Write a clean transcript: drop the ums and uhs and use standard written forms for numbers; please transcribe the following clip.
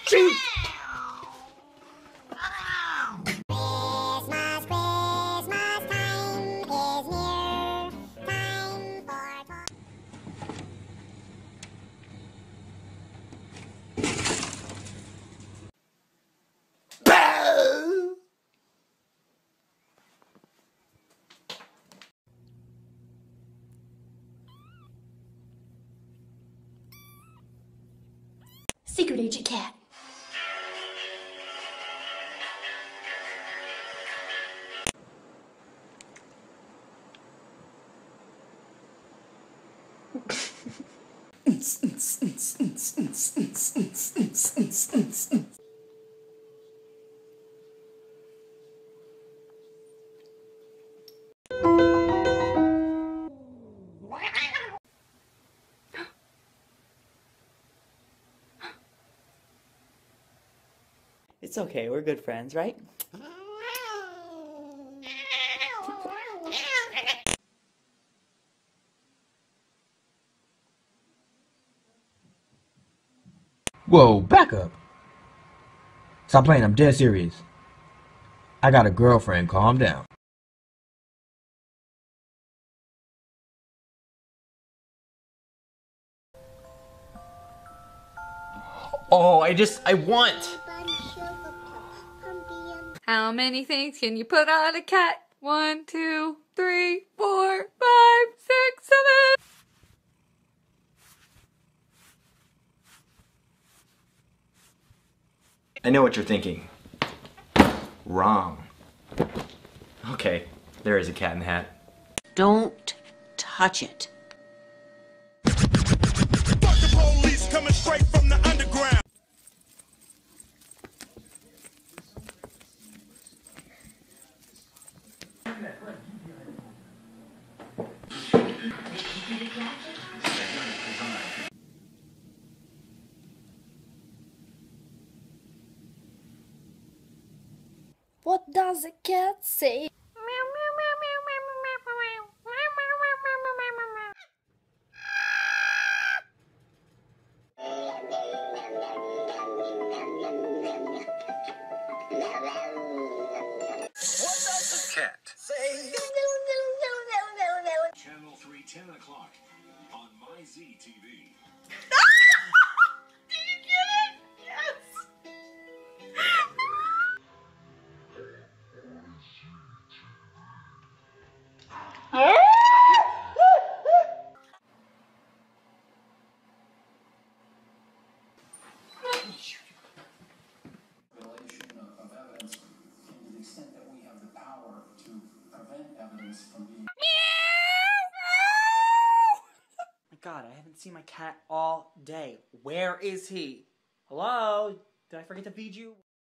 Shoot! Secret Agent Cat. It's okay, we're good friends, right? Whoa, back up. Stop playing, I'm dead serious. I got a girlfriend, calm down. Oh, I want! How many things can you put on a cat? 1, 2, 3, 4, 5, 6, 7. I know what you're thinking. Wrong. Okay, there is a cat in the hat. Don't touch it. Fuck the police coming straight from the underground. What does a cat say? Cat. Channel 3, 10 o'clock on MyZTV. Did you get it? Yes. Of evidence, and to the extent that we have the power to prevent evidence from being. My God, I haven't seen my cat all day. Where is he? Hello? Did I forget to feed you?